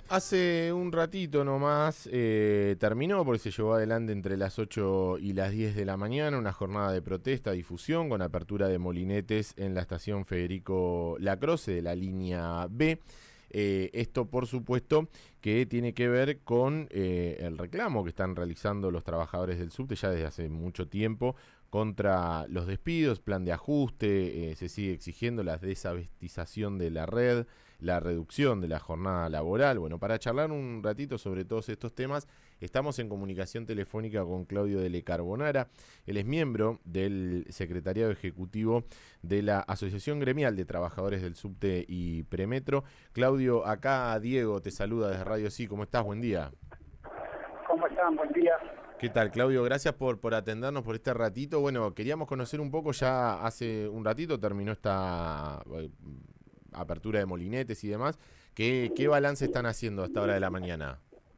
Hace un ratito nomás terminó porque se llevó adelante entre las 8 y las 10 de la mañana una jornada de protesta, difusión con apertura de molinetes en la estación Federico Lacroze de la línea B. Esto por supuesto que tiene que ver con el reclamo que están realizando los trabajadores del subte ya desde hace mucho tiempo contra los despidos, plan de ajuste, se sigue exigiendo la desabestización de la red, la reducción de la jornada laboral. Bueno, para charlar un ratito sobre todos estos temas, estamos en comunicación telefónica con Claudio Delle Carbonara. Él es miembro del secretariado ejecutivo de la Asociación Gremial de Trabajadores del Subte y Premetro. Claudio, acá Diego te saluda desde Radio Sí. ¿Cómo estás? Buen día. ¿Cómo están? Buen día. ¿Qué tal, Claudio? Gracias por atendernos por este ratito. Bueno, queríamos conocer un poco, ya hace un ratito terminó esta apertura de molinetes y demás. ¿Qué balance están haciendo a esta hora de la mañana?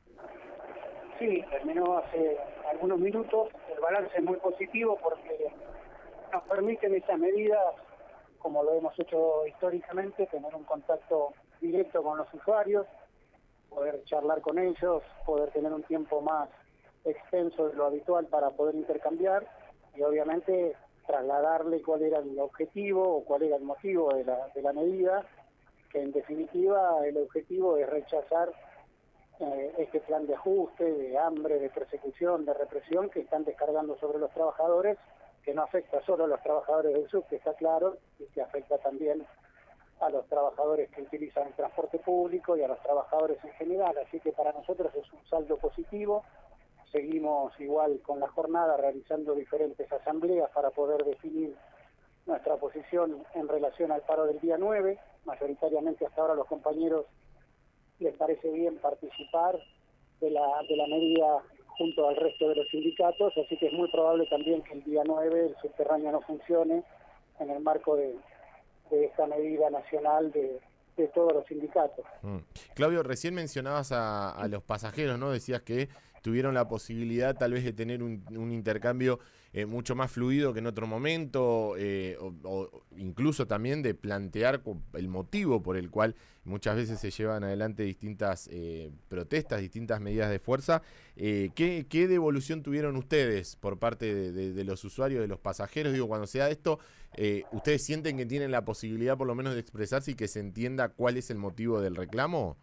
Sí, terminó hace algunos minutos. El balance es muy positivo porque nos permiten estas medidas, como lo hemos hecho históricamente, tener un contacto directo con los usuarios, poder charlar con ellos, poder tener un tiempo más extenso de lo habitual para poder intercambiar y obviamente trasladarle cuál era el objetivo o cuál era el motivo de la medida, que en definitiva el objetivo es rechazar este plan de ajuste, de hambre, de persecución, de represión que están descargando sobre los trabajadores, que no afecta solo a los trabajadores del subte, está claro, y que afecta también a los trabajadores que utilizan el transporte público y a los trabajadores en general. Así que para nosotros es un saldo positivo. Seguimos igual con la jornada realizando diferentes asambleas para poder definir nuestra posición en relación al paro del día 9. Mayoritariamente hasta ahora los compañeros les parece bien participar de la medida junto al resto de los sindicatos, así que es muy probable también que el día 9 el subterráneo no funcione en el marco de esta medida nacional de todos los sindicatos. Claudio, recién mencionabas a los pasajeros, ¿no? Decías que tuvieron la posibilidad tal vez de tener un intercambio mucho más fluido que en otro momento, o incluso también de plantear el motivo por el cual muchas veces se llevan adelante distintas protestas, distintas medidas de fuerza. ¿Qué devolución tuvieron ustedes por parte de los usuarios, de los pasajeros? Digo, cuando se da esto, ¿ustedes sienten que tienen la posibilidad por lo menos de expresarse y que se entienda cuál es el motivo del reclamo?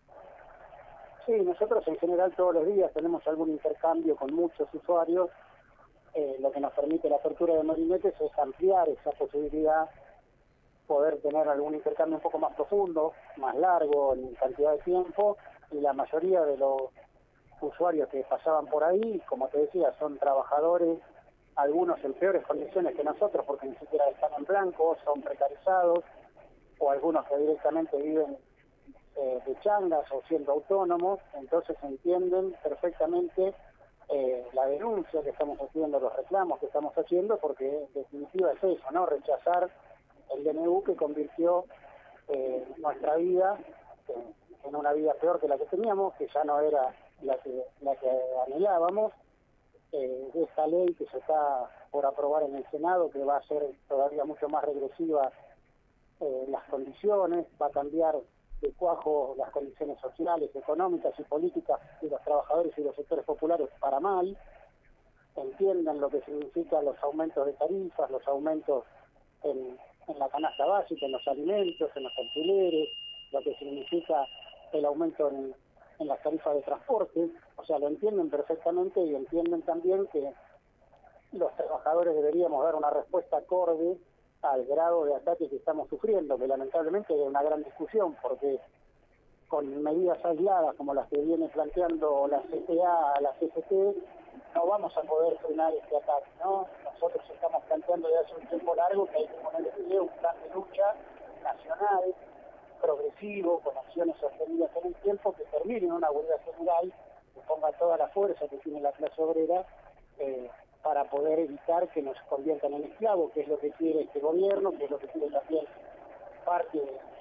Sí, nosotros en general todos los días tenemos algún intercambio con muchos usuarios. Lo que nos permite la apertura de molinetes es ampliar esa posibilidad, poder tener algún intercambio un poco más profundo, más largo en cantidad de tiempo, y la mayoría de los usuarios que pasaban por ahí, como te decía, son trabajadores, algunos en peores condiciones que nosotros porque ni siquiera están en blanco, son precarizados, o algunos que directamente viven de changas o siendo autónomos, entonces entienden perfectamente la denuncia que estamos haciendo, los reclamos que estamos haciendo, porque en definitiva es eso, ¿no? Rechazar el DNU que convirtió nuestra vida en una vida peor que la que teníamos, que ya no era la que anhelábamos. Esta ley que se está por aprobar en el Senado, que va a ser todavía mucho más regresiva las condiciones, va a cambiar de cuajo las condiciones sociales, económicas y políticas de los trabajadores y los sectores populares para mal. Entiendan lo que significan los aumentos de tarifas, los aumentos en la canasta básica, en los alimentos, en los alquileres, lo que significa el aumento en las tarifas de transporte. O sea, lo entienden perfectamente y entienden también que los trabajadores deberíamos dar una respuesta acorde al grado de ataque que estamos sufriendo, que lamentablemente es una gran discusión, porque con medidas aisladas como las que viene planteando la CTA, la CGT, no vamos a poder frenar este ataque, ¿no? Nosotros estamos planteando desde hace un tiempo largo que hay que poner en pie un plan de lucha nacional, progresivo, con acciones sostenidas en el tiempo, que termine en una huelga general, que ponga toda la fuerza que tiene la clase obrera, para poder evitar que nos conviertan en esclavos, que es lo que quiere este gobierno, que es lo que quiere también parte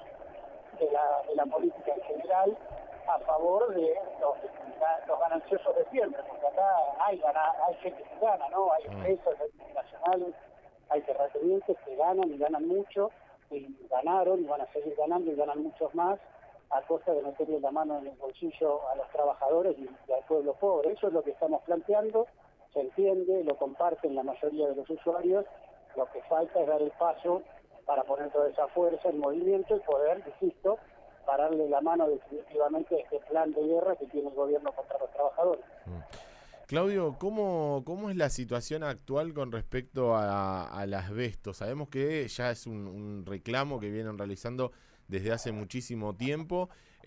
de la política en general, a favor de los gananciosos de siempre, porque acá hay gente que gana, ¿no? Hay empresas, hay multinacionales, hay terratenientes que ganan y ganan mucho, y ganaron y van a seguir ganando y ganan muchos más, a costa de meterle la mano en el bolsillo a los trabajadores y al pueblo pobre. Eso es lo que estamos planteando, se entiende, lo comparten la mayoría de los usuarios, lo que falta es dar el paso para poner toda esa fuerza en movimiento y poder, insisto, pararle la mano definitivamente a este plan de guerra que tiene el gobierno contra los trabajadores. Claudio, ¿cómo es la situación actual con respecto al asbesto? Sabemos que ya es un reclamo que vienen realizando desde hace muchísimo tiempo.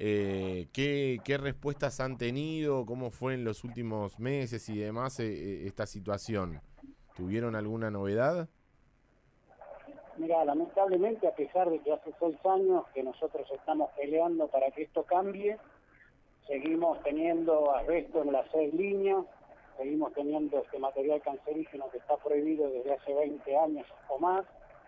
¿Qué respuestas han tenido? ¿Cómo fue en los últimos meses y demás esta situación? ¿Tuvieron alguna novedad? Mira, lamentablemente, a pesar de que hace 6 años que nosotros estamos peleando para que esto cambie, seguimos teniendo asbesto en las 6 líneas, seguimos teniendo este material cancerígeno que está prohibido desde hace 20 años o más,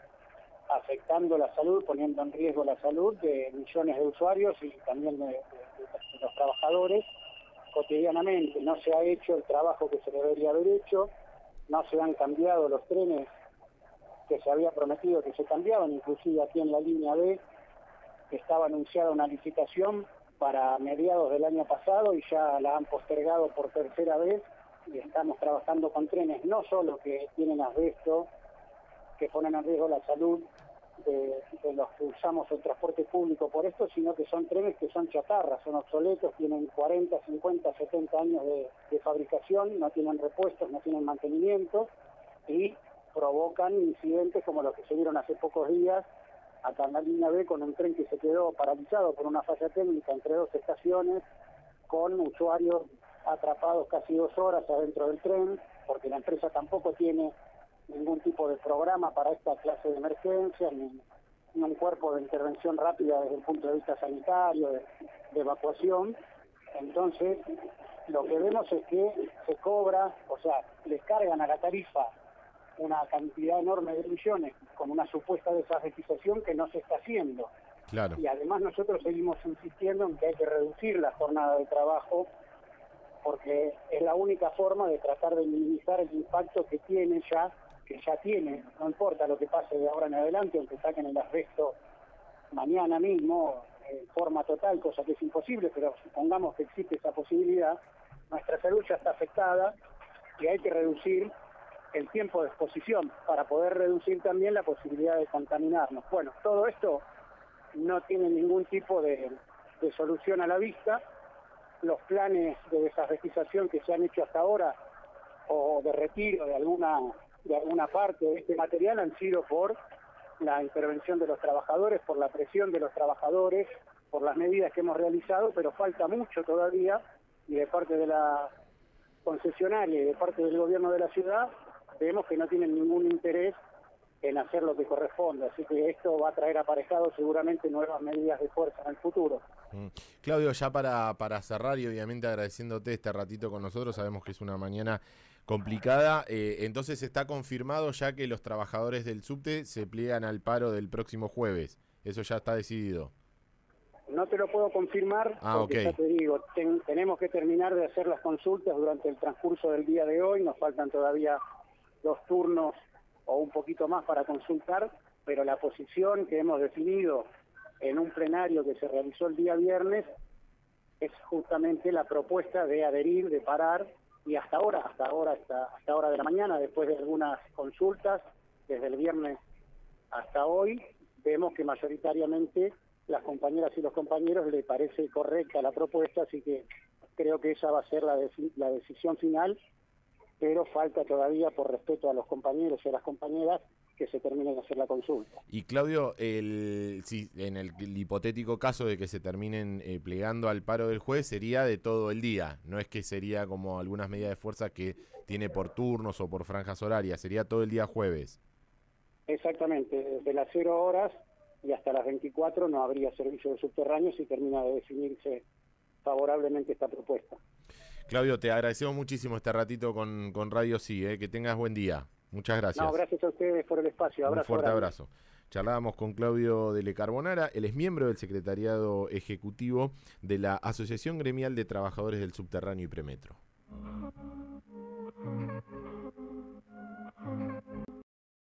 afectando la salud, poniendo en riesgo la salud de millones de usuarios y también de los trabajadores cotidianamente. No se ha hecho el trabajo que se debería haber hecho, no se han cambiado los trenes que se había prometido que se cambiaban, inclusive aquí en la línea B estaba anunciada una licitación para mediados del año pasado y ya la han postergado por tercera vez y estamos trabajando con trenes no solo que tienen asbesto, que ponen en riesgo la salud de los que usamos el transporte público por esto, sino que son trenes que son chatarras, son obsoletos, tienen 40, 50, 70 años de fabricación, no tienen repuestos, no tienen mantenimiento y provocan incidentes como los que se vieron hace pocos días acá en la línea B con un tren que se quedó paralizado por una falla técnica entre 2 estaciones, con usuarios atrapados casi 2 horas adentro del tren, porque la empresa tampoco tiene ningún tipo de programa para esta clase de emergencias, ni un cuerpo de intervención rápida desde el punto de vista sanitario, de evacuación. Entonces, lo que vemos es que se cobra, o sea, les cargan a la tarifa una cantidad enorme de millones con una supuesta desafectización que no se está haciendo. Claro. Y además nosotros seguimos insistiendo en que hay que reducir la jornada de trabajo porque es la única forma de tratar de minimizar el impacto que ya tiene, no importa lo que pase de ahora en adelante, aunque saquen el asbesto mañana mismo en forma total, cosa que es imposible, pero supongamos que existe esa posibilidad, nuestra salud ya está afectada y hay que reducir el tiempo de exposición para poder reducir también la posibilidad de contaminarnos. Bueno, todo esto no tiene ningún tipo de solución a la vista. Los planes de desasbestización que se han hecho hasta ahora o de retiro de alguna parte de este material han sido por la intervención de los trabajadores, por la presión de los trabajadores, por las medidas que hemos realizado, pero falta mucho todavía y de parte de la concesionaria y de parte del gobierno de la ciudad vemos que no tienen ningún interés en hacer lo que corresponde, así que esto va a traer aparejado seguramente nuevas medidas de fuerza en el futuro. Claudio, ya para cerrar y obviamente agradeciéndote este ratito con nosotros, sabemos que es una mañana complicada, entonces está confirmado ya que los trabajadores del subte se pliegan al paro del próximo jueves, eso ya está decidido. No te lo puedo confirmar, porque ya te digo, tenemos que terminar de hacer las consultas durante el transcurso del día de hoy, nos faltan todavía 2 turnos o un poquito más para consultar, pero la posición que hemos definido en un plenario que se realizó el día viernes es justamente la propuesta de adherir, de parar, y hasta ahora de la mañana, después de algunas consultas, desde el viernes hasta hoy, vemos que mayoritariamente las compañeras y los compañeros les parece correcta la propuesta, así que creo que esa va a ser la decisión final, pero falta todavía, por respeto a los compañeros y a las compañeras, que se termine de hacer la consulta. Y Claudio, si en el hipotético caso de que se terminen plegando al paro del juez, sería de todo el día, no es que sería como algunas medidas de fuerza que tiene por turnos o por franjas horarias, sería todo el día jueves. Exactamente, desde las 0 horas y hasta las 24 no habría servicio de subterráneos si termina de definirse favorablemente esta propuesta. Claudio, te agradecemos muchísimo este ratito con Radio Sí, que tengas buen día. Muchas gracias. No, gracias a ustedes por el espacio. Un fuerte abrazo. Charlábamos con Claudio Dele Carbonara, él es miembro del secretariado ejecutivo de la Asociación Gremial de Trabajadores del Subterráneo y Premetro.